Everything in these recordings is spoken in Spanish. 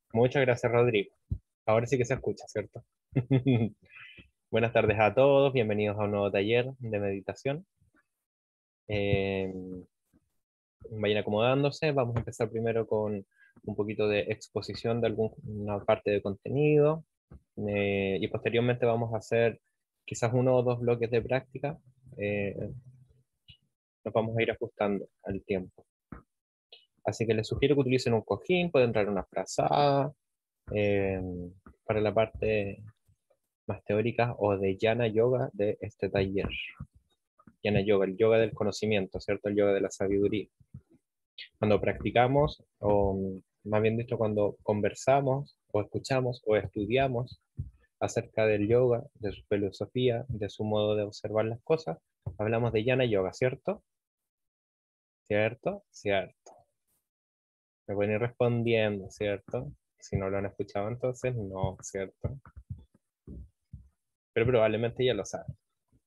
Muchas gracias, Rodrigo. Ahora sí que se escucha, ¿cierto? Buenas tardes a todos, bienvenidos a un nuevo taller de meditación. Eh, Vayan acomodándose, vamos a empezar primero con un poquito de exposición de alguna parte de contenido y posteriormente vamos a hacer quizás uno o dos bloques de práctica. Eh, nos vamos a ir ajustando al tiempo. Así que les sugiero que utilicen un cojín, pueden traer una frazada eh, para la parte más teóricas o de Jnana Yoga de este taller. Jnana Yoga, el yoga del conocimiento, ¿cierto? El yoga de la sabiduría. Cuando practicamos, o más bien dicho, cuando conversamos, o escuchamos, o estudiamos acerca del yoga, de su filosofía, de su modo de observar las cosas, hablamos de Jnana Yoga, ¿cierto? ¿Cierto? Cierto. Me pueden ir respondiendo, ¿cierto? Si no lo han escuchado entonces, no, ¿cierto? Pero probablemente ya lo saben.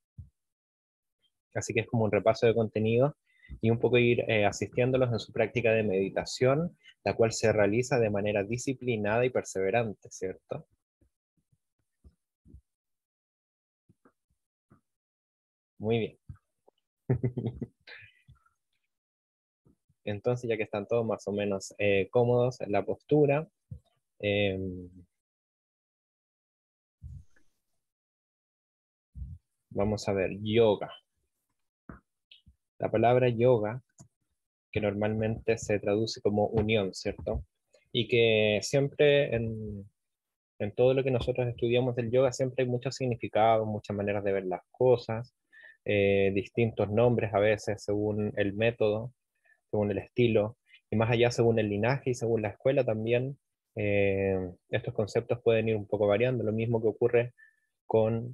Así que es como un repaso de contenido y un poco ir asistiéndolos en su práctica de meditación, la cual se realiza de manera disciplinada y perseverante, ¿cierto? Muy bien. Entonces, ya que están todos más o menos cómodos en la postura, eh, vamos a ver yoga. La palabra yoga, que normalmente se traduce como unión, ¿cierto? Y que siempre en todo lo que nosotros estudiamos del yoga siempre hay muchos significados, muchas maneras de ver las cosas, distintos nombres a veces según el método, según el estilo, y más allá según el linaje y según la escuela también. Estos conceptos pueden ir un poco variando, lo mismo que ocurre con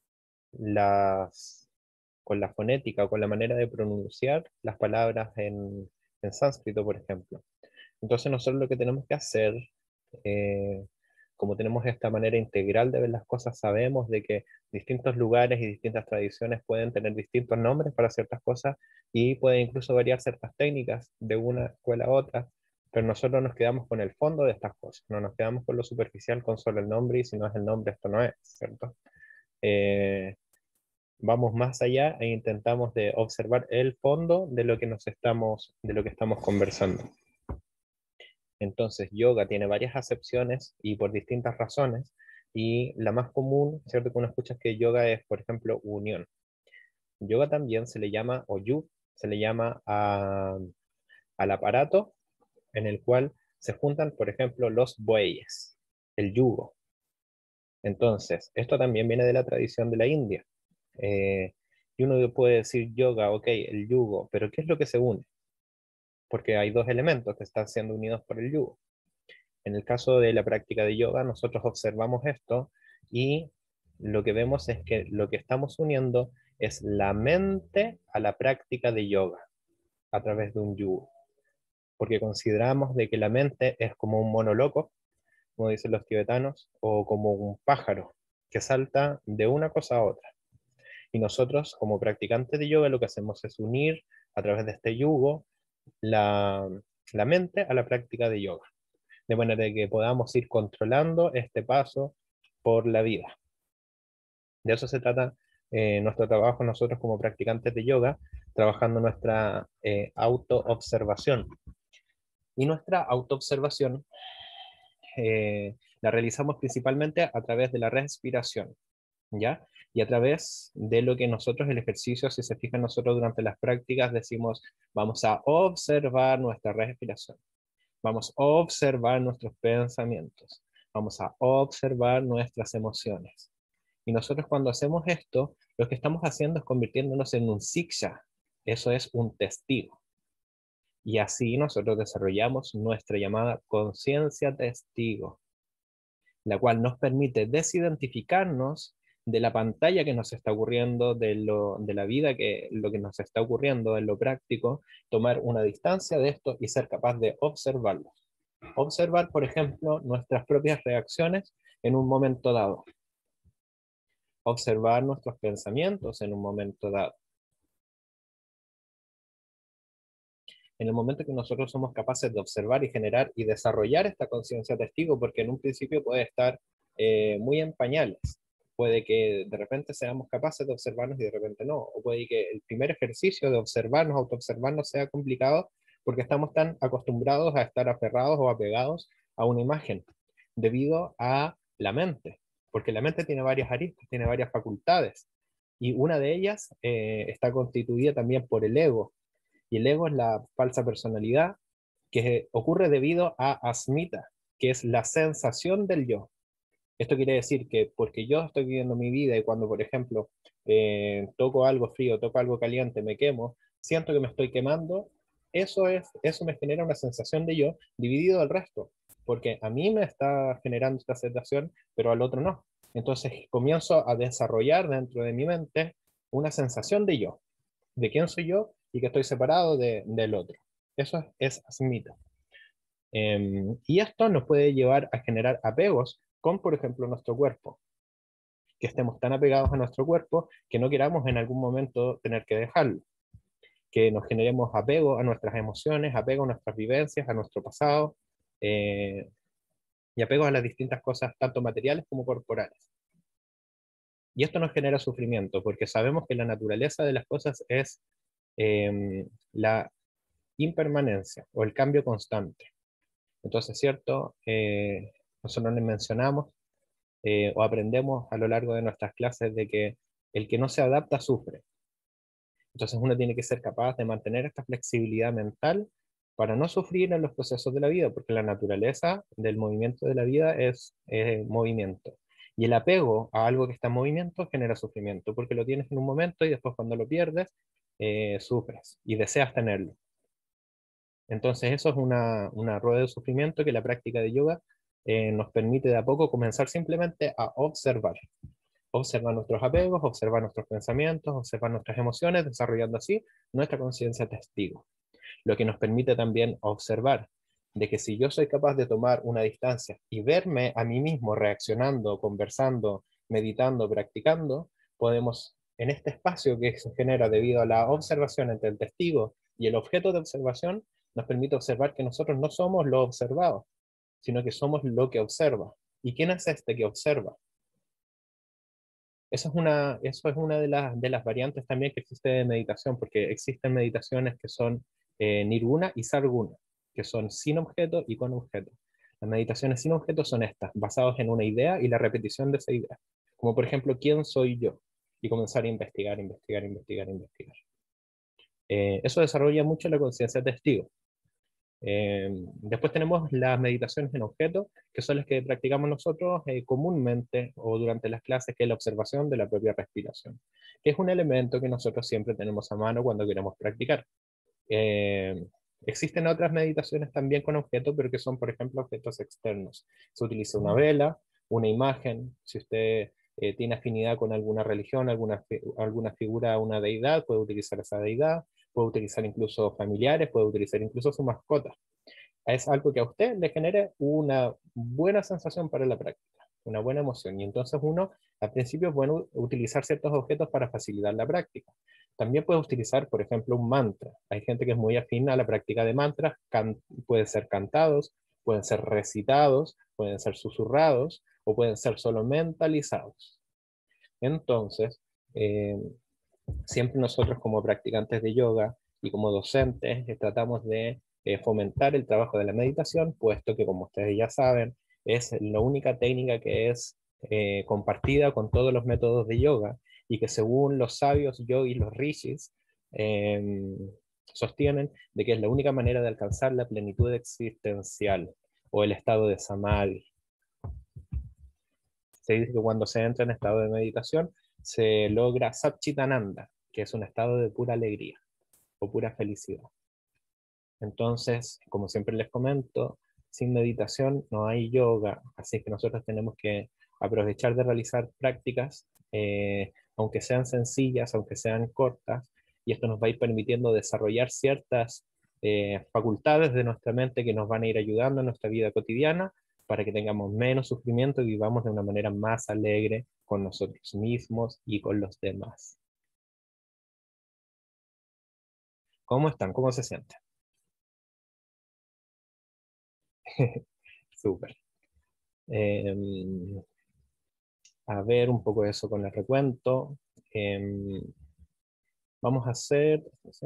las, con la fonética o con la manera de pronunciar las palabras en sánscrito, por ejemplo. Entonces nosotros lo que tenemos que hacer, eh, como tenemos esta manera integral de ver las cosas, sabemos de que distintos lugares y distintas tradiciones pueden tener distintos nombres para ciertas cosas y pueden incluso variar ciertas técnicas de una escuela a otra, pero nosotros nos quedamos con el fondo de estas cosas, no nos quedamos con lo superficial, con solo el nombre, y si no es el nombre, esto no es, ¿cierto? Eh, Vamos más allá e intentamos de observar el fondo de lo que de lo que estamos conversando. Entonces, yoga tiene varias acepciones y por distintas razones, y la más común, ¿cierto? Que uno escucha es que yoga es, por ejemplo, unión. Yoga también se le llama, o yu, se le llama al aparato en el cual se juntan, por ejemplo, los bueyes, el yugo. Entonces, esto también viene de la tradición de la India. Y uno puede decir yoga, ok, el yugo, pero ¿qué es lo que se une? Porque hay dos elementos que están siendo unidos por el yugo. En el caso de la práctica de yoga, nosotros observamos esto y lo que vemos es que lo que estamos uniendo es la mente a la práctica de yoga a través de un yugo, porque consideramos de que la mente es como un mono loco, como dicen los tibetanos, o como un pájaro que salta de una cosa a otra. Y nosotros, como practicantes de yoga, lo que hacemos es unir a través de este yugo la, la mente a la práctica de yoga, de manera que podamos ir controlando este paso por la vida. De eso se trata nuestro trabajo nosotros como practicantes de yoga, trabajando nuestra autoobservación. Y nuestra autoobservación la realizamos principalmente a través de la respiración, ¿ya? Y a través de lo que nosotros, el ejercicio, si se fijan nosotros durante las prácticas, decimos, vamos a observar nuestra respiración. Vamos a observar nuestros pensamientos. Vamos a observar nuestras emociones. Y nosotros cuando hacemos esto, lo que estamos haciendo es convirtiéndonos en un siksha. Eso es un testigo. Y así nosotros desarrollamos nuestra llamada conciencia testigo, la cual nos permite desidentificarnos de la pantalla que nos está ocurriendo, de la vida, que lo que nos está ocurriendo en lo práctico, tomar una distancia de esto y ser capaz de observarlo. Observar, por ejemplo, nuestras propias reacciones en un momento dado. Observar nuestros pensamientos en un momento dado. en el momento que nosotros somos capaces de observar y generar y desarrollar esta conciencia testigo, porque en un principio puede estar muy en pañales. Puede que de repente seamos capaces de observarnos y de repente no. O puede que el primer ejercicio de observarnos, autoobservarnos, sea complicado porque estamos tan acostumbrados a estar aferrados o apegados a una imagen debido a la mente. Porque la mente tiene varias aristas, tiene varias facultades. Y una de ellas está constituida también por el ego. Y el ego es la falsa personalidad que ocurre debido a asmita, que es la sensación del yo. Esto quiere decir que porque yo estoy viviendo mi vida y cuando, por ejemplo, toco algo frío, toco algo caliente, me quemo, siento que me estoy quemando, eso me genera una sensación de yo dividido del resto, porque a mí me está generando esta sensación, pero al otro no. Entonces comienzo a desarrollar dentro de mi mente una sensación de yo, de quién soy yo y que estoy separado del otro. Eso es asmita. Y esto nos puede llevar a generar apegos con, por ejemplo, nuestro cuerpo, que estemos tan apegados a nuestro cuerpo que no queramos en algún momento tener que dejarlo, que nos generemos apego a nuestras emociones, apego a nuestras vivencias, a nuestro pasado, eh, y apego a las distintas cosas, tanto materiales como corporales. Y esto nos genera sufrimiento, porque sabemos que la naturaleza de las cosas es la impermanencia o el cambio constante. Entonces, ¿cierto? Nosotros les mencionamos o aprendemos a lo largo de nuestras clases de que el que no se adapta sufre. Entonces uno tiene que ser capaz de mantener esta flexibilidad mental para no sufrir en los procesos de la vida, porque la naturaleza del movimiento de la vida es movimiento. Y el apego a algo que está en movimiento genera sufrimiento, porque lo tienes en un momento y después cuando lo pierdes, sufres y deseas tenerlo. Entonces eso es una rueda de sufrimiento que la práctica de yoga nos permite de a poco comenzar simplemente a observar. Observar nuestros apegos, observar nuestros pensamientos, observar nuestras emociones, desarrollando así nuestra conciencia testigo. Lo que nos permite también observar de que si yo soy capaz de tomar una distancia y verme a mí mismo reaccionando, conversando, meditando, practicando, podemos, en este espacio que se genera debido a la observación entre el testigo y el objeto de observación, nos permite observar que nosotros no somos lo observado, sino que somos lo que observa. ¿Y quién es este que observa? Eso es una de las variantes también que existe de meditación, porque existen meditaciones que son nirguna y sarguna, que son sin objeto y con objeto. Las meditaciones sin objeto son estas, basadas en una idea y la repetición de esa idea. Como por ejemplo, ¿quién soy yo? Y comenzar a investigar, investigar, investigar, investigar. Eso desarrolla mucho la conciencia testigo. Después tenemos las meditaciones en objeto, que son las que practicamos nosotros comúnmente o durante las clases, que es la observación de la propia respiración, que es un elemento que nosotros siempre tenemos a mano cuando queremos practicar. Eh, Existen otras meditaciones también con objeto, pero que son, por ejemplo, objetos externos. Se utiliza una vela, una imagen, si usted tiene afinidad con alguna religión, alguna figura, una deidad, puede utilizar esa deidad, puede utilizar incluso familiares, puede utilizar incluso su mascota. Es algo que a usted le genere una buena sensación para la práctica, una buena emoción. Y entonces uno, al principio, es bueno utilizar ciertos objetos para facilitar la práctica. También puede utilizar, por ejemplo, un mantra. Hay gente que es muy afín a la práctica de mantras, pueden ser cantados, pueden ser recitados, pueden ser susurrados o pueden ser solo mentalizados. Entonces, eh, siempre nosotros como practicantes de yoga y como docentes tratamos de fomentar el trabajo de la meditación, puesto que como ustedes ya saben, es la única técnica que es compartida con todos los métodos de yoga y que según los sabios yogis, los rishis, eh, sostienen de que es la única manera de alcanzar la plenitud existencial o el estado de samadhi. Se dice que cuando se entra en estado de meditación se logra Satchitananda, que es un estado de pura alegría o pura felicidad. Entonces, como siempre les comento, sin meditación no hay yoga, así que nosotros tenemos que aprovechar de realizar prácticas, aunque sean sencillas, aunque sean cortas, y esto nos va a ir permitiendo desarrollar ciertas facultades de nuestra mente que nos van a ir ayudando en nuestra vida cotidiana para que tengamos menos sufrimiento y vivamos de una manera más alegre con nosotros mismos y con los demás. ¿Cómo están? ¿Cómo se sienten? Súper. Em, a ver un poco de eso con el recuento. Em, vamos a hacer...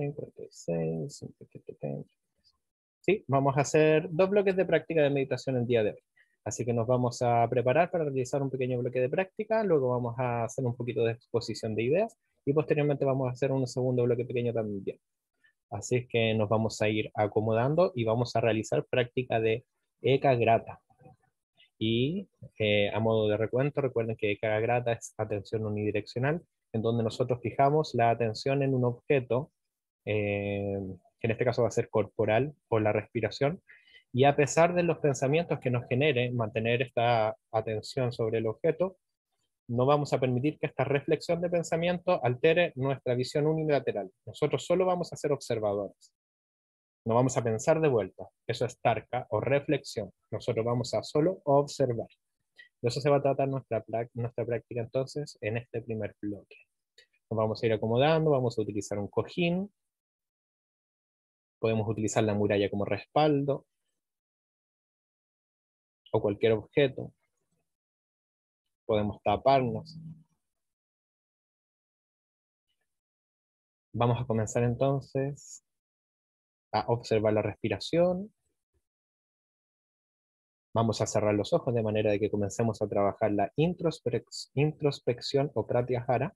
Sí, vamos a hacer 2 bloques de práctica de meditación el día de hoy. Así que nos vamos a preparar para realizar un pequeño bloque de práctica, luego vamos a hacer un poquito de exposición de ideas y posteriormente vamos a hacer un segundo bloque pequeño también. Así es que nos vamos a ir acomodando y vamos a realizar práctica de Ekagrata. Y a modo de recuento, recuerden que Ekagrata es atención unidireccional, en donde nosotros fijamos la atención en un objeto, que en este caso va a ser corporal o la respiración, y a pesar de los pensamientos que nos genere mantener esta atención sobre el objeto, no vamos a permitir que esta reflexión de pensamiento altere nuestra visión unilateral. Nosotros solo vamos a ser observadores. No vamos a pensar de vuelta. Eso es tarka o reflexión. Nosotros vamos a solo observar. De eso se va a tratar nuestra práctica entonces en este primer bloque. Nos vamos a ir acomodando, vamos a utilizar un cojín, podemos utilizar la muralla como respaldo o cualquier objeto, podemos taparnos. Vamos a comenzar entonces a observar la respiración. Vamos a cerrar los ojos de manera de que comencemos a trabajar la introspección o pratyahara.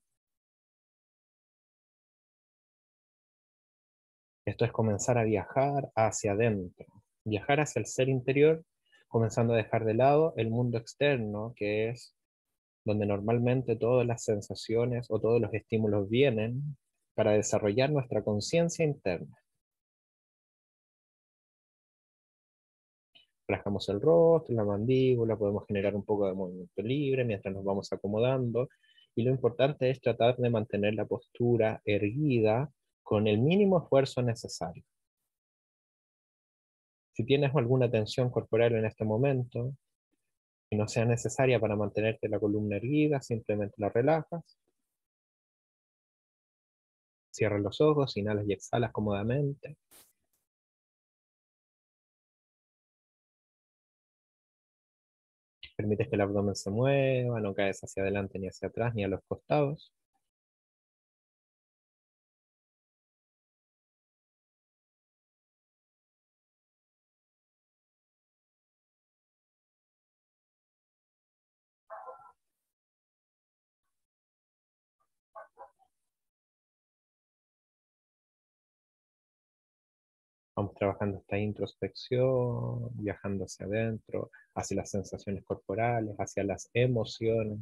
Esto es comenzar a viajar hacia adentro, viajar hacia el ser interior, comenzando a dejar de lado el mundo externo, que es donde normalmente todas las sensaciones o todos los estímulos vienen para desarrollar nuestra conciencia interna. Relajamos el rostro, la mandíbula, podemos generar un poco de movimiento libre mientras nos vamos acomodando. Y lo importante es tratar de mantener la postura erguida con el mínimo esfuerzo necesario. Si tienes alguna tensión corporal en este momento y no sea necesaria para mantenerte la columna erguida, simplemente la relajas. Cierra los ojos, inhalas y exhalas cómodamente. Permites que el abdomen se mueva, no caes hacia adelante ni hacia atrás ni a los costados. Vamos trabajando esta introspección, viajando hacia adentro, hacia las sensaciones corporales, hacia las emociones.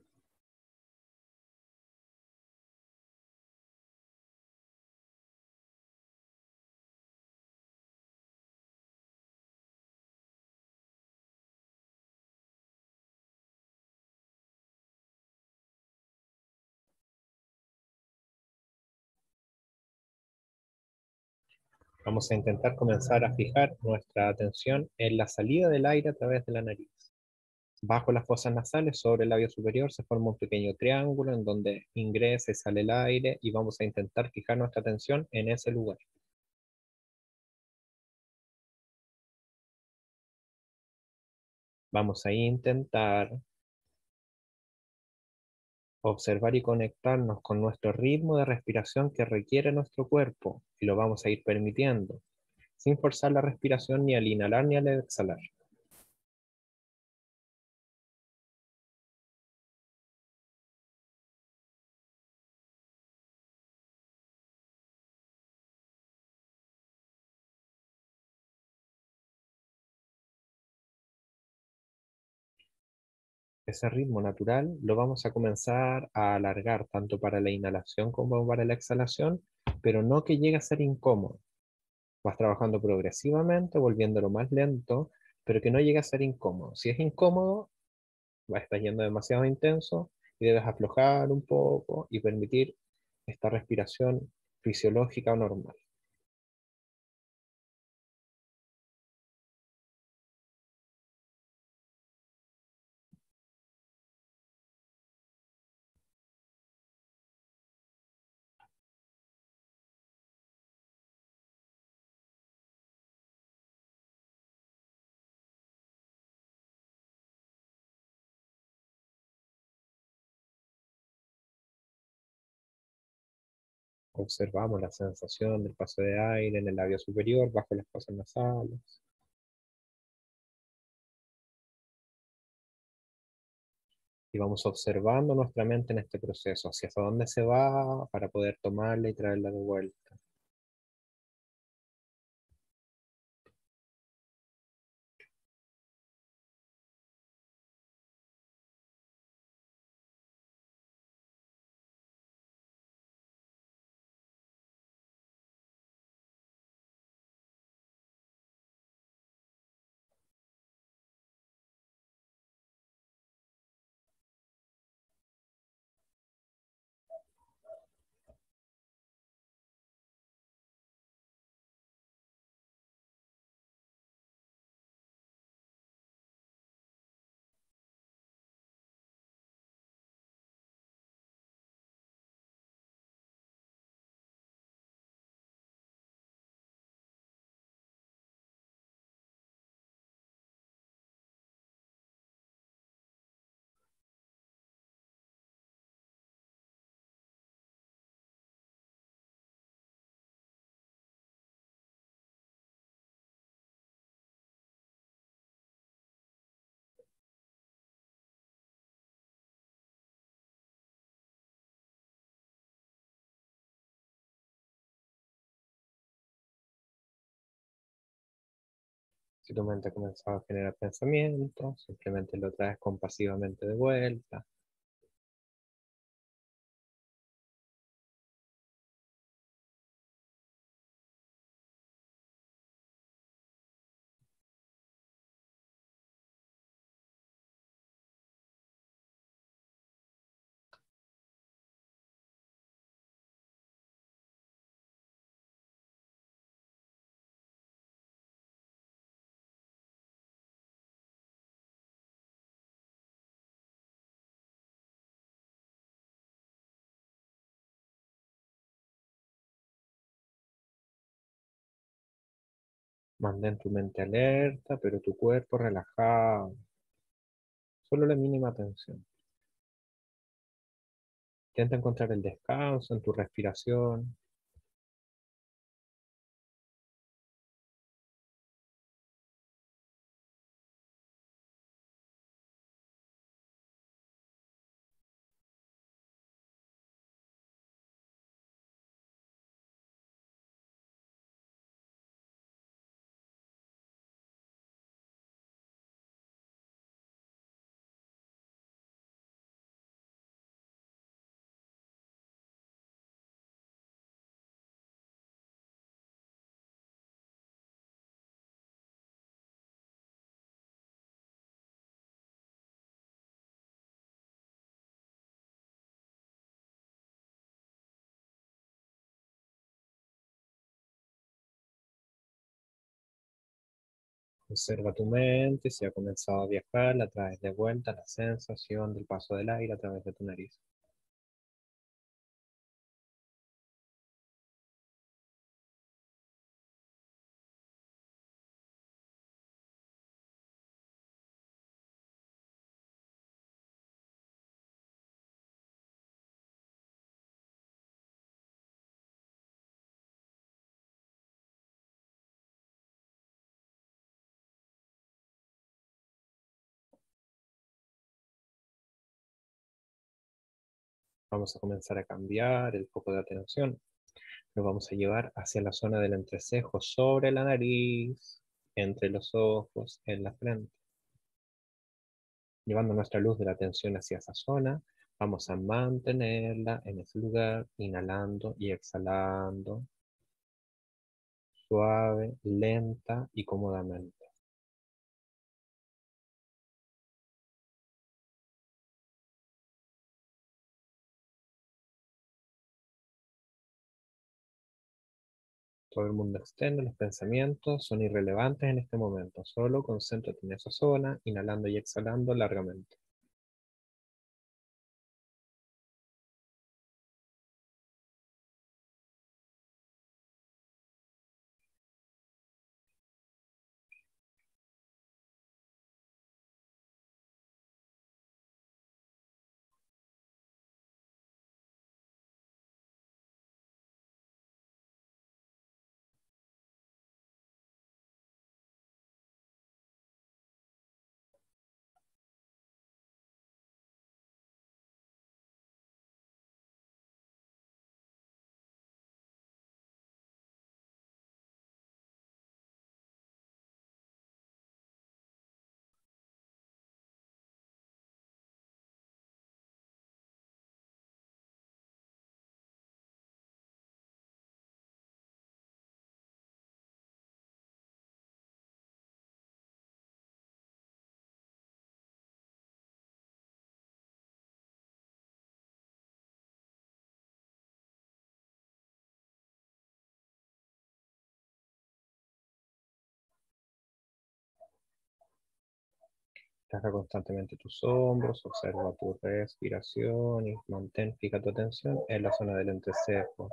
Vamos a intentar comenzar a fijar nuestra atención en la salida del aire a través de la nariz. Bajo las fosas nasales, sobre el labio superior, se forma un pequeño triángulo en donde ingresa y sale el aire y vamos a intentar fijar nuestra atención en ese lugar. Vamos a intentar observar y conectarnos con nuestro ritmo de respiración que requiere nuestro cuerpo y lo vamos a ir permitiendo, sin forzar la respiración ni al inhalar ni al exhalar. Ese ritmo natural lo vamos a comenzar a alargar tanto para la inhalación como para la exhalación, pero no que llegue a ser incómodo. Vas trabajando progresivamente, volviéndolo más lento, pero que no llegue a ser incómodo. Si es incómodo, va a estar yendo demasiado intenso y debes aflojar un poco y permitir esta respiración fisiológica o normal. Observamos la sensación del paso de aire en el labio superior bajo las fosas nasales. Y vamos observando nuestra mente en este proceso, hacia dónde se va para poder tomarla y traerla de vuelta. Si tu mente ha comenzado a generar pensamientos, simplemente lo traes compasivamente de vuelta. Mantén tu mente alerta, pero tu cuerpo relajado. Solo la mínima tensión. Intenta encontrar el descanso en tu respiración. Observa tu mente si ha comenzado a viajar, la traes de vuelta la sensación del paso del aire a través de tu nariz. Vamos a comenzar a cambiar el foco de atención. Lo vamos a llevar hacia la zona del entrecejo, sobre la nariz, entre los ojos, en la frente. Llevando nuestra luz de la atención hacia esa zona, vamos a mantenerla en ese lugar, inhalando y exhalando, suave, lenta y cómodamente. Todo el mundo externo, los pensamientos son irrelevantes en este momento. Solo concéntrate en esa zona, inhalando y exhalando largamente. Relaja constantemente tus hombros, observa tu respiración y mantén fija tu atención en la zona del entrecejo.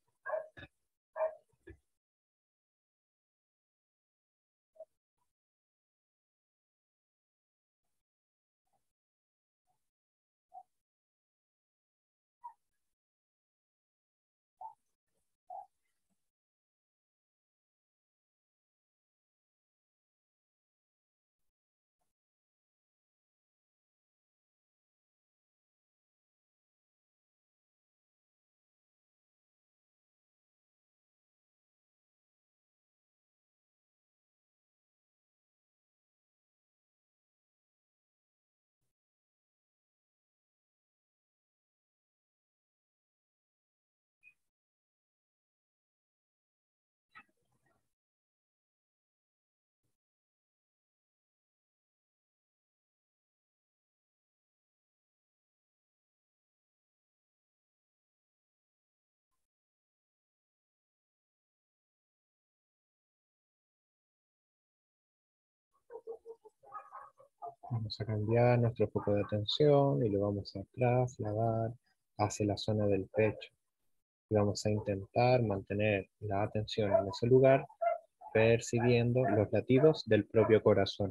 Vamos a cambiar nuestro foco de atención y lo vamos a trasladar hacia la zona del pecho. Y vamos a intentar mantener la atención en ese lugar, percibiendo los latidos del propio corazón.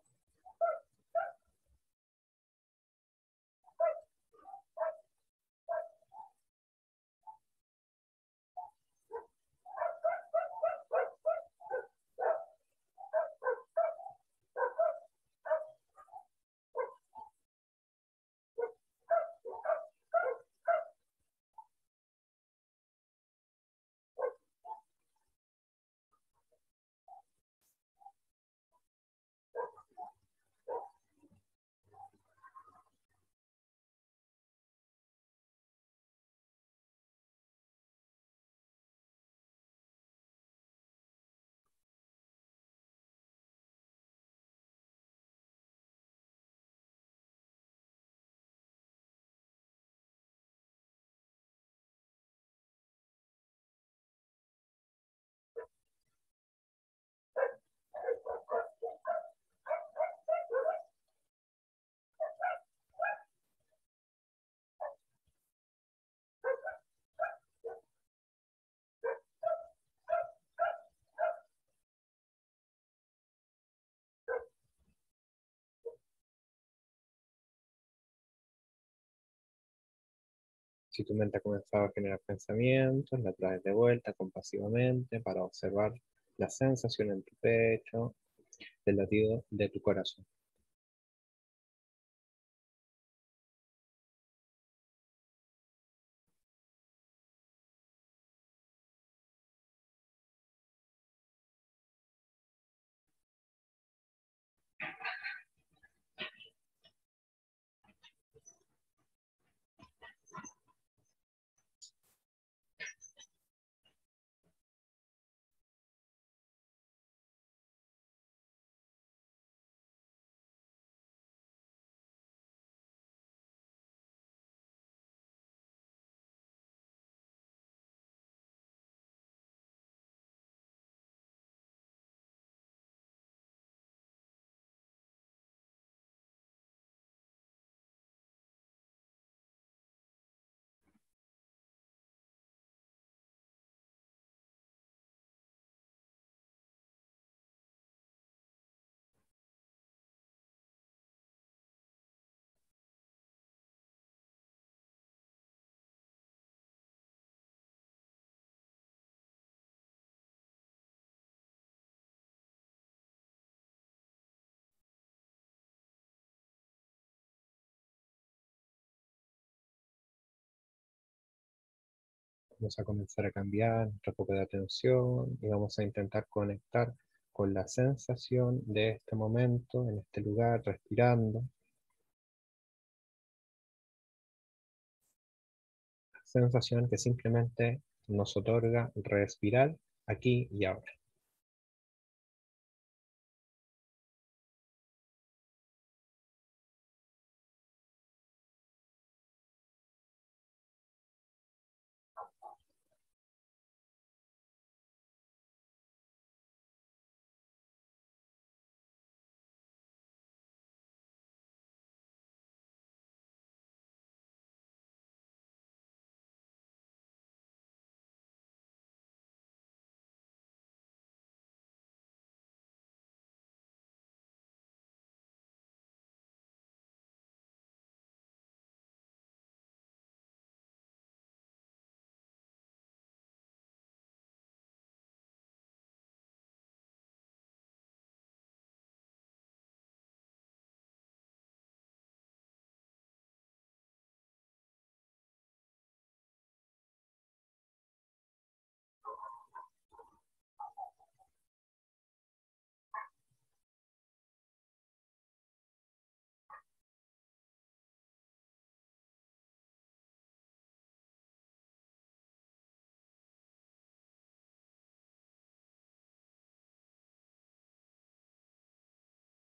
Si tu mente ha comenzado a generar pensamientos, la traes de vuelta compasivamente para observar la sensación en tu pecho, del latido de tu corazón. Vamos a comenzar a cambiar nuestro foco de atención y vamos a intentar conectar con la sensación de este momento, en este lugar, respirando. Sensación que simplemente nos otorga respirar aquí y ahora.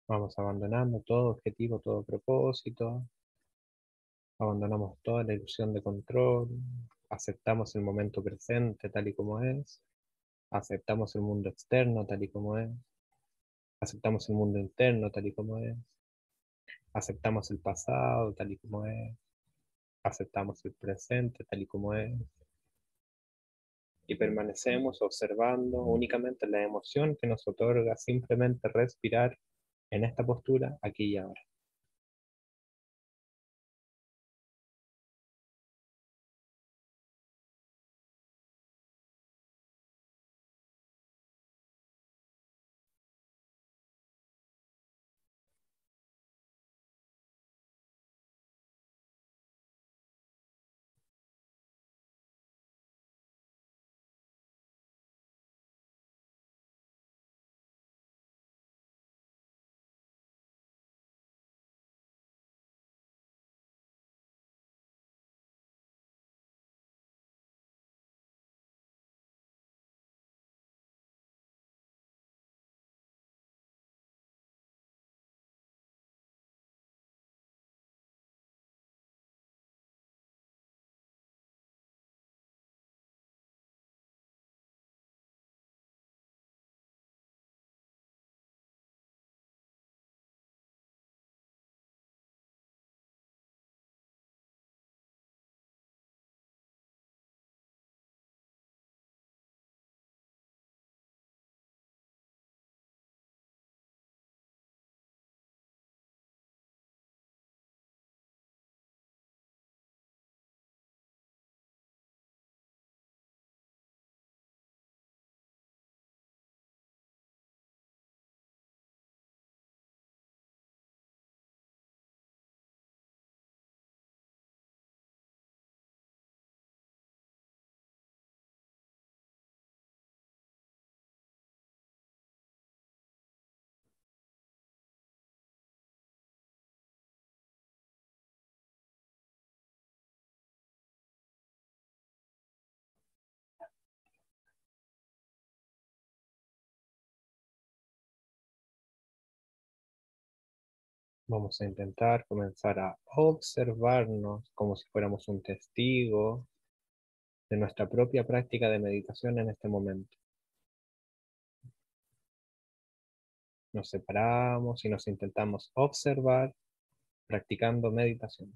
Vamos abandonando todo objetivo, todo propósito. Abandonamos toda la ilusión de control. Aceptamos el momento presente tal y como es. Aceptamos el mundo externo tal y como es. Aceptamos el mundo interno tal y como es. Aceptamos el pasado tal y como es. Aceptamos el presente tal y como es. Y permanecemos observando únicamente la emoción que nos otorga simplemente respirar en esta postura aquí y ahora. Vamos a intentar comenzar a observarnos como si fuéramos un testigo de nuestra propia práctica de meditación en este momento. Nos separamos y nos intentamos observar practicando meditación,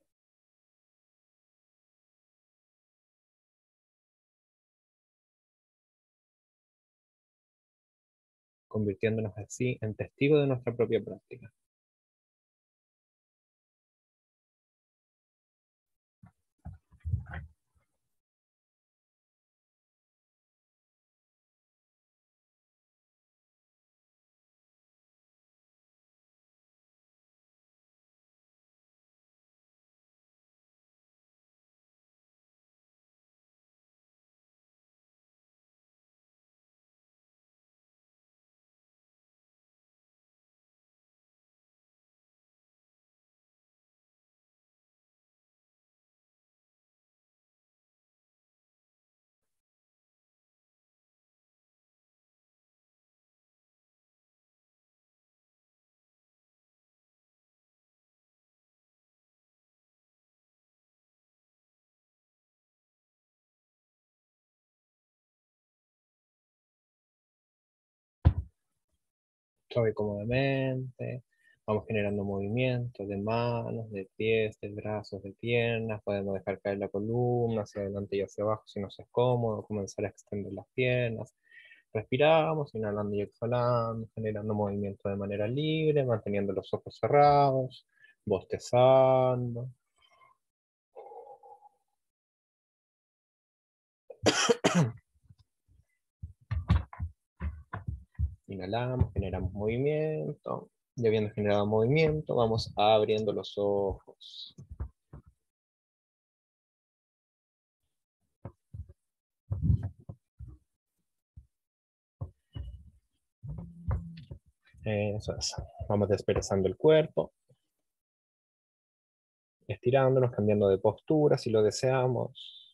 convirtiéndonos así en testigos de nuestra propia práctica. Suave y cómodamente, vamos generando movimientos de manos, de pies, de brazos, de piernas, podemos dejar caer la columna hacia adelante y hacia abajo si nos es cómodo, comenzar a extender las piernas. Respiramos, inhalando y exhalando, generando movimiento de manera libre, manteniendo los ojos cerrados, bostezando. Inhalamos, generamos movimiento. Y habiendo generado movimiento, vamos abriendo los ojos. Eso es. Vamos desperezando el cuerpo, estirándonos, cambiando de postura si lo deseamos.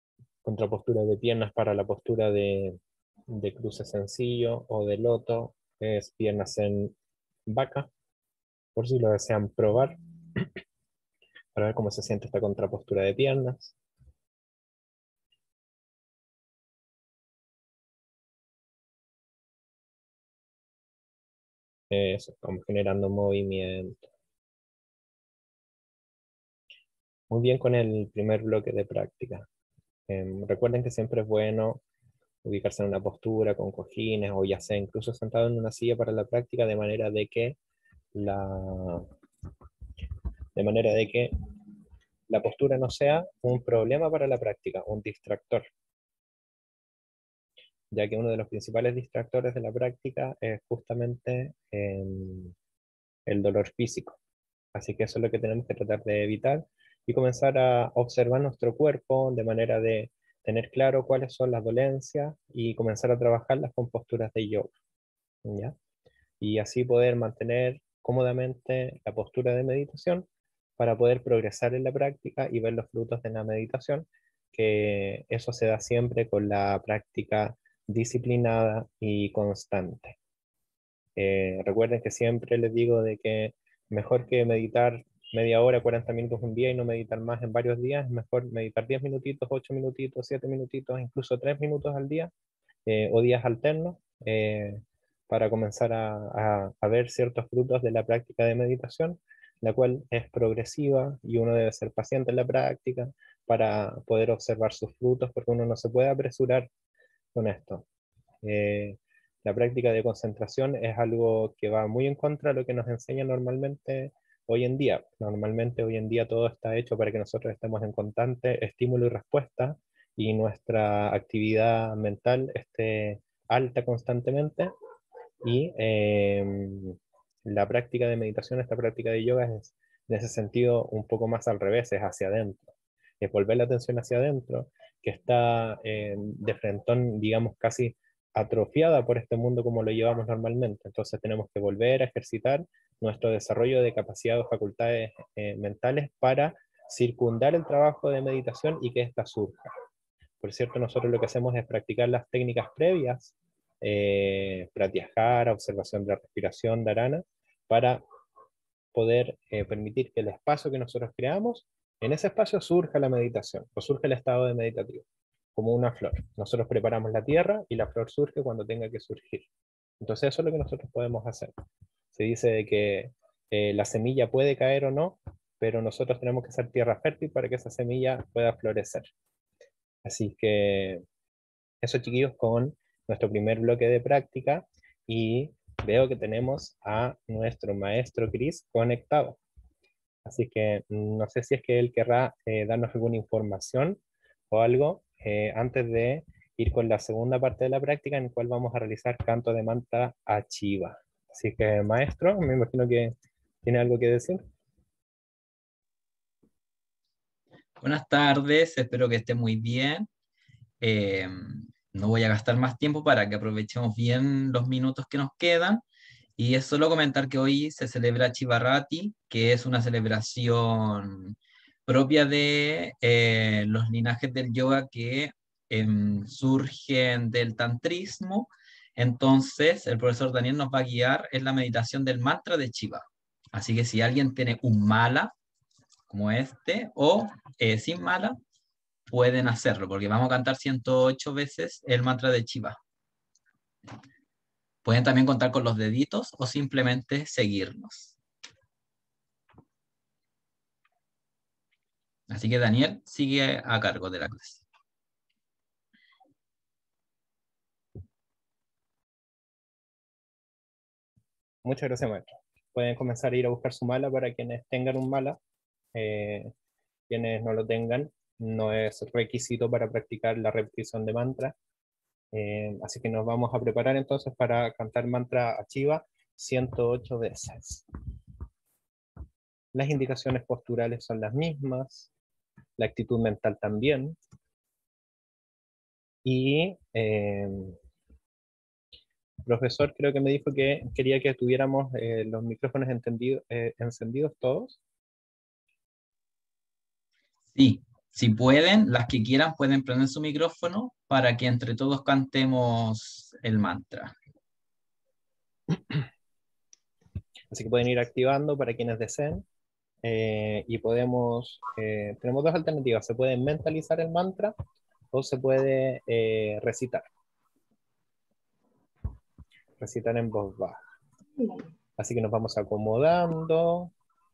Contrapostura de piernas para la postura de cruce sencillo o de loto. es piernas en vaca, por si lo desean probar, para ver cómo se siente esta contrapostura de piernas. Eso, estamos generando movimiento. Muy bien con el primer bloque de práctica. Recuerden que siempre es bueno ubicarse en una postura con cojines o ya sea incluso sentado en una silla para la práctica la, de manera de que la postura no sea un problema para la práctica, un distractor, ya que uno de los principales distractores de la práctica es justamente el dolor físico. Así que eso es lo que tenemos que tratar de evitar y comenzar a observar nuestro cuerpo de manera de tener claro cuáles son las dolencias y comenzar a trabajarlas con posturas de yoga, ¿ya? Y así poder mantener cómodamente la postura de meditación para poder progresar en la práctica y ver los frutos de la meditación, que eso se da siempre con la práctica disciplinada y constante. Recuerden que siempre les digo de que mejor que meditar media hora, 40 minutos un día y no meditar más en varios días, es mejor meditar 10 minutitos, 8 minutitos, 7 minutitos, incluso 3 minutos al día o días alternos para comenzar a ver ciertos frutos de la práctica de meditación, la cual es progresiva y uno debe ser paciente en la práctica para poder observar sus frutos, porque uno no se puede apresurar con esto. Eh, la práctica de concentración es algo que va muy en contra de lo que nos enseña normalmente hoy en día. Normalmente hoy en día todo está hecho para que nosotros estemos en constante estímulo y respuesta y nuestra actividad mental esté alta constantemente y la práctica de meditación, esta práctica de yoga es en ese sentido un poco más al revés, es hacia adentro. Es volver la atención hacia adentro, que está de frentón, digamos, casi atrofiada por este mundo como lo llevamos normalmente. Entonces tenemos que volver a ejercitar nuestro desarrollo de capacidades o facultades mentales para circundar el trabajo de meditación y que ésta surja. Por cierto, nosotros lo que hacemos es practicar las técnicas previas, pratyahara, observación de la respiración, dharana, para poder permitir que el espacio que nosotros creamos, en ese espacio surja la meditación, o surge el estado de meditativo, como una flor. Nosotros preparamos la tierra y la flor surge cuando tenga que surgir. Entonces eso es lo que nosotros podemos hacer. Se dice de que la semilla puede caer o no, pero nosotros tenemos que ser tierra fértil para que esa semilla pueda florecer. Así que eso, chiquillos, con nuestro primer bloque de práctica y veo que tenemos a nuestro maestro Chris conectado. Así que no sé si es que él querrá darnos alguna información o algo antes de ir con la segunda parte de la práctica en la cual vamos a realizar canto de mantra a Chiva. Así que, maestro, me imagino que tiene algo que decir. Buenas tardes, espero que esté muy bien. Eh, no voy a gastar más tiempo para que aprovechemos bien los minutos que nos quedan. Y es solo comentar que hoy se celebra Chivarati, que es una celebración propia de los linajes del yoga que surgen del tantrismo. Entonces, el profesor Daniel nos va a guiar en la meditación del mantra de Chiva. Así que si alguien tiene un mala, como este, o sin mala, pueden hacerlo, porque vamos a cantar 108 veces el mantra de Chiva. Pueden también contar con los deditos o simplemente seguirnos. Así que Daniel sigue a cargo de la clase. Muchas gracias, maestro. Pueden comenzar a ir a buscar su mala para quienes tengan un mala. Eh, quienes no lo tengan, no es requisito para practicar la repetición de mantra. Así que nos vamos a preparar entonces para cantar mantra a Shiva 108 veces. Las indicaciones posturales son las mismas, la actitud mental también. Y profesor creo que me dijo que quería que tuviéramos los micrófonos encendidos todos. Sí, si pueden, las que quieran pueden prender su micrófono para que entre todos cantemos el mantra. Así que pueden ir activando para quienes deseen. Y tenemos dos alternativas. Se puede mentalizar el mantra o se puede recitar en voz baja. Así que nos vamos acomodando.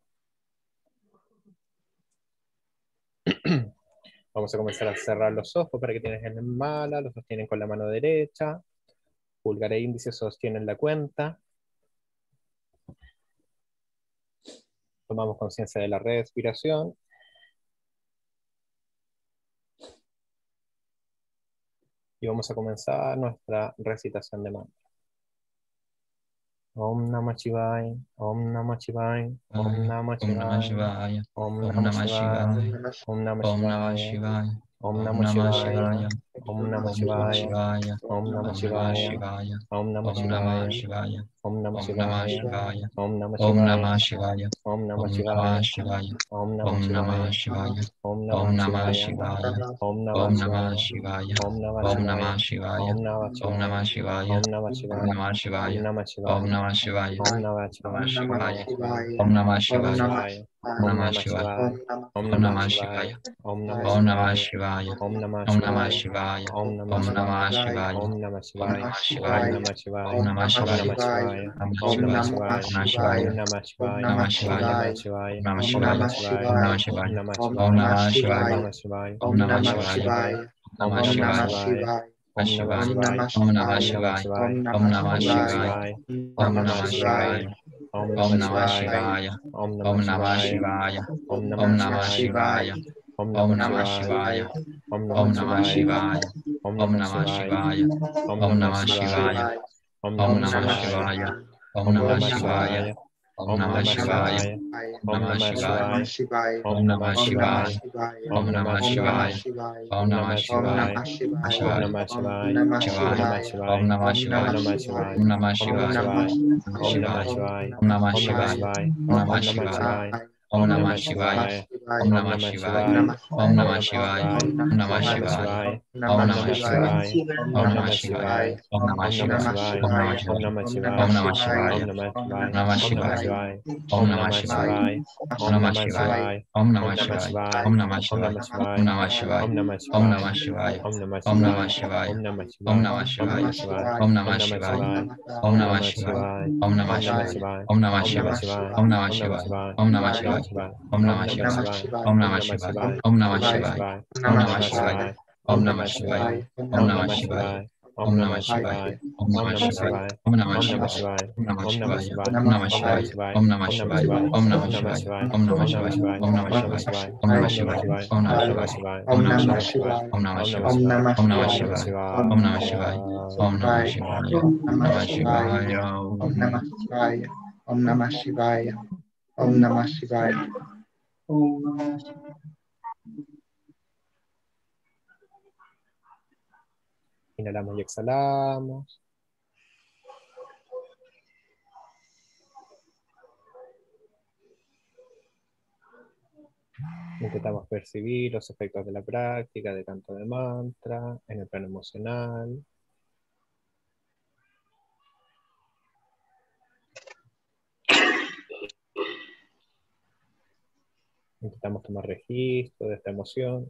Vamos a comenzar a cerrar los ojos para que tienes en mala, los sostienen con la mano derecha, pulgar e índice sostienen la cuenta. Tomamos conciencia de la respiración. Y vamos a comenzar nuestra recitación de mantra. Om Namah Shivaya, Om Namah Shivaya, Om Namah Om Namah Shivaya, Shivaya, Om Om Namah Namah Shivaya, Shivaya, Om Namah Om Namah Shivaya, Shivaya, Om Om Namah Namah Shivaya, Shivaya, Om Namah Om Namah Shivaya, Shivaya, Om Namah Om Namah Shivaya, Shivaya, Om Namah Om Namah Shivaya, Shivaya, Om Namah Om Namah Shivaya, Shivaya, Om Namah Om Shivaya, Namah Shivaya, Om Namah Om Namah Shivaya, Shivaya, Om Namah Om Namah Shivaya, Shivaya, Om Om Namah Namah Shivaya, Shivaya, Om Om Namah Namah Shivaya, Shivaya, Om Namah Om Shivaya, Namah Shivaya, Om Namah Om Shivaya, Namah Shivaya, Om Namah Om Shivaya, Namah Om Shivaya, Namah Om Shivaya, Namah Shivaya, Om Namah Namah Shivaya, Om Shivaya, Namah Shivaya, Om Namah Om Namah Shivaya, Shivaya, Om Om Namah Namah Shivaya, Shivaya, Om Om Namah Namah Shivaya, Shivaya, Om Namah Om Namah Shivaya, Shivaya, Om Namah Om Namah Shivaya, Shivaya, Om Namah Om Namah Shivaya, Shivaya, Om Namah Om Shivaya, Namah Om Shivaya, Namah Om Shivaya, Namah Om Shivaya, Namah Shivaya, Namah Om Namah Shivaya, Shivaya, Namah Om Shivaya, Namah Shivaya, Namah Om Shivaya, Namah Shivaya, Namah Om Shivaya, Namah Shivaya, Om Namah Om Shivaya, Namah Om Shivaya, Namah Om Shivaya, Namah Shivaya, Om Om Namah Namah Shivaya, Shivaya, Om Namah Namah Shivaya, Shivaya, Om Namah Namah Shivaya, Shivaya, Om Namah Om Namah Shivaya, Shivaya, Om Namah Om Namah Shivaya, Shivaya, Om Om Namah Namah Shivaya, Shivaya, Om Om Namah Namah Shivaya, Shivaya, Om Om Namah Namah Shivaya, Shivaya, Om Om Namah Namah Shivaya, Shivaya, Om Om Namah Namah Shivaya, Shivaya, Om Om Namah Namah Shivaya, Shivaya, Om Om Namah Namah Shivaya, Shivaya, Om Om Namah Namah Shivaya, Shivaya, Om Om Namah Namah Shivaya, Shivaya, Om Om Namah Namah Shivaya, Shivaya, Om Om Namah Namah Shivaya, Shivaya, Om Om Namah Namah Shivaya, Shivaya, Om Om Namah Namah Shivaya, Shivaya, Om Om Namah Namah Shivaya, Shivaya, Om Om Namah Namah Shivaya, Shivaya, Om Shivaya, Namah Shivaya, Om Shivaya, Namah Om Shivaya, Namah Om Shivaya, Namah Om Shivaya, Namah Om Namah Shivaya, Shivaya, Om Namah Shivaya, Shivaya, Om Namah Om Namah Shivaya, Shivaya, Om Namah Om Namah Shivaya, Shivaya, Om Om Namah Namah Shivaya, Shivaya, Om Om Namah Namah Shivaya, Shivaya, Om Om Namah Namah Shivaya, Shivaya, Om Namah Om Namah Shivaya, Shivaya, Om Om Namah Namah Shivaya, Shivaya, Om Om Namah Namah Shivaya, Shivaya, Om Namah Om Namah Shivaya, Shivaya, Om Namah Om Shivaya, Namah Om Shivaya, Namah Om Shivaya, Namah Om Shivaya, Namah Om Namah Shivaya, Shivaya, Om Om Namah Namah Shivaya, Shivaya, Om Om Namah Namah Shivaya, Shivaya, Om Om Namah Namah Shivaya, Shivaya, Om Namah Om Shivaya, Namah Om Shivaya, Namah Shivaya, Om Namah Om Shivaya, Namah Shivaya, Om Namah Om Namah Shivaya, Shivaya, Om Namah Om Shivaya, Namah Om Shivaya, Namah Shivaya, Om Om Namah Namah Shivaya, Shivaya, Om Om Namah Namah Shivaya, Shivaya, Om Namah Om Namah Shivaya, Shivaya, Om Namah Om Namah Shivaya, Shivaya, Om Namah Om Namah Shivaya, Shivaya, Om Namah Om Namah Shivaya, Shivaya, Om Om Namah Namah Shivaya, Shivaya, Om Om Namah Namah Shivaya, Shivaya, Om Namah Om Namah Shivaya, Shivaya, Om Om Namah Namah Shivaya, Shivaya, Om Om Namah Namah Shivaya, Shivaya, Om Om Namah Namah Shivaya, Shivaya, Om Om Namah Namah Shivaya, Shivaya, Om Om Namah Namah Shivaya, Shivaya, Om Namah Om Namah Shivaya, Shivaya, Om Namah Om Namah Shivaya, Shivaya, Om Namah Om Namah Shivaya, Shivaya, Om Namah Om Namah Shivaya, Shivaya, Om Namah Om Namah Shivaya, Shivaya, Om Namah Om Namah Shivaya, Shivaya, Om Namah Om Namah Shivaya, Shivaya, Om Namah Om Namah Shivaya, Shivaya, Om Namah Om Namah Shivaya, Shivaya, Om Namah Om Namah Shivaya, Shivaya, Om Namah Om Namah Shivaya, Shivaya, Om Namah Om Namah Shivaya, Shivaya. Om Namah Shivaya, Om Namah Shivaya, Om Namah Shivaya, Inhalamos y exhalamos. Intentamos percibir los efectos de la práctica, de canto de mantra, en el plano emocional. Intentamos tomar registro de esta emoción.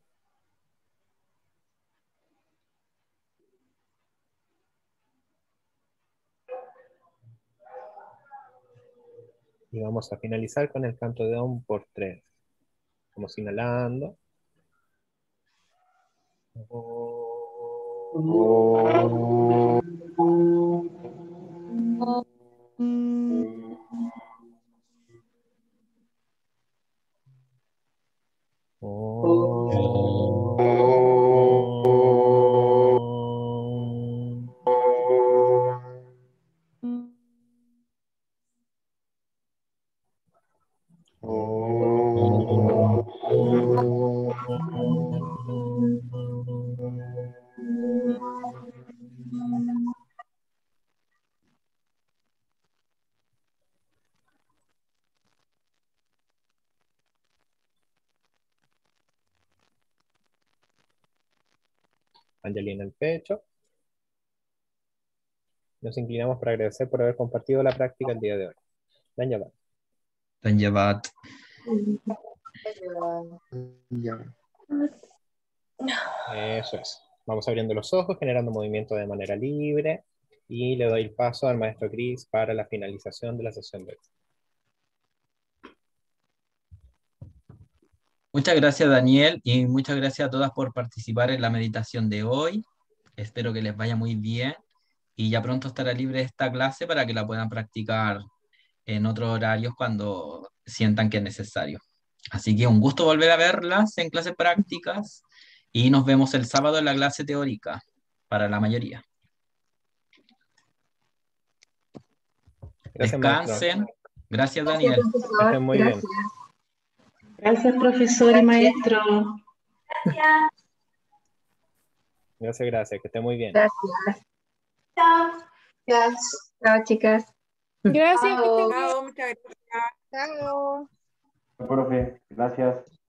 Y vamos a finalizar con el canto de Om por 3. Vamos inhalando. Anjali en el pecho. Nos inclinamos para agradecer por haber compartido la práctica el día de hoy. Dhanyavad. Dhanyavad. Eso es. Vamos abriendo los ojos, generando movimiento de manera libre y le doy el paso al maestro Chris para la finalización de la sesión de hoy. Muchas gracias, Daniel, y muchas gracias a todas por participar en la meditación de hoy. Espero que les vaya muy bien y ya pronto estará libre esta clase para que la puedan practicar en otros horarios cuando sientan que es necesario. Así que un gusto volver a verlas en clases prácticas y nos vemos el sábado en la clase teórica para la mayoría. Gracias, maestro. Descansen. Gracias, Daniel. Que estén muy bien. Gracias, profesor y maestro. Gracias, gracias. Que estén muy bien. Gracias. Chao. Gracias. Chao, chicas. Gracias, que Chao. tengan. Chao, muchas gracias. Chao. Profe, gracias.